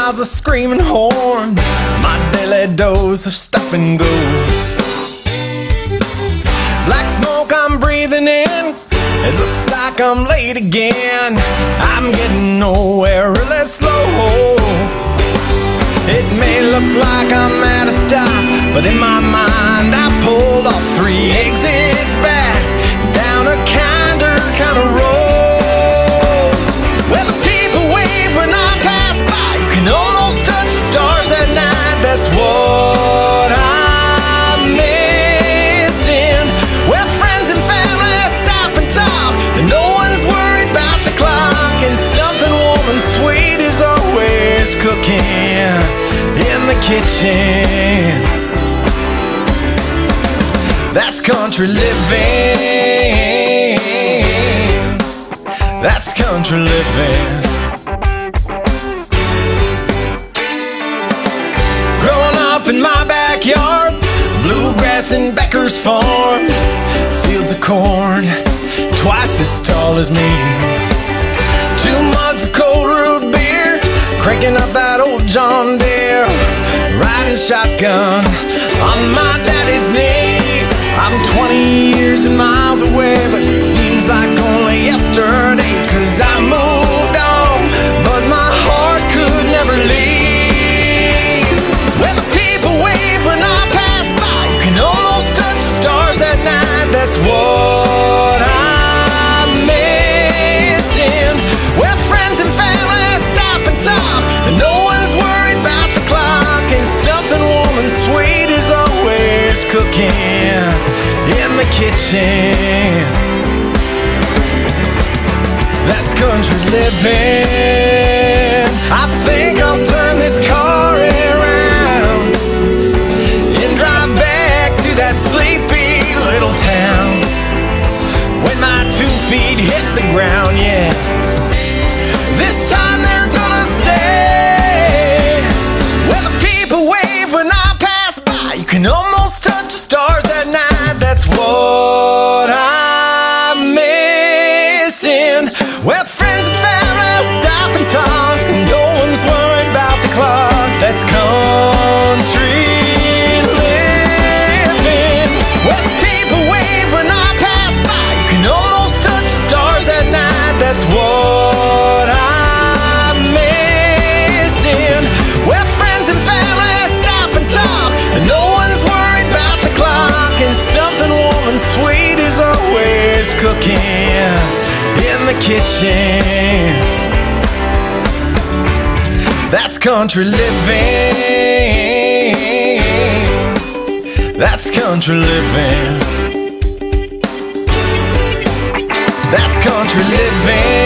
miles of screaming horns, my daily dose of stop and go. Black smoke I'm breathing in, it looks like I'm late again. I'm getting nowhere really slow. It may look like I'm at a stop, but in my mind I pulled off 3 exits back, down a kinder kind of road, where the people wave when I pass by. You can almost touch the stars at night. That's what I'm missing, where friends and family stop and talk, and no one's worried about the clock, and something warm and sweet is always cooking in the kitchen. That's country living. That's country living. Growing up in my backyard, bluegrass and Becker's farm, fields of corn twice as tall as me, 2 mugs of cold root beer, cranking up that old John Deere, riding shotgun on my daddy's knee. I'm 20 years and miles away, but it seems like only yesterday, 'cause I moved on, but my heart could never leave. Where the people wave when I pass by, you can almost touch the stars at night. That's what I'm missing, where friends and family stop and talk, and no one's worried about the clock, and something warm and sweet is always cooking in the kitchen. That's country living. I think I'll turn this car around and drive back to that sleepy little town, when my 2 feet hit the ground, yeah. This time they're gonna stay, where the people wave when I pass by. You can almost touch the stars at night. That's what I'm missing, where friends and family stop and talk, and no one's worried about the clock. That's country living, where the people wave when I pass by. You can almost touch the stars at night. That's what I'm missing, where friends and family stop and talk, and no one's worried about the clock, and something warm and sweet is always cooking in the kitchen. That's country living. That's country living. That's country living.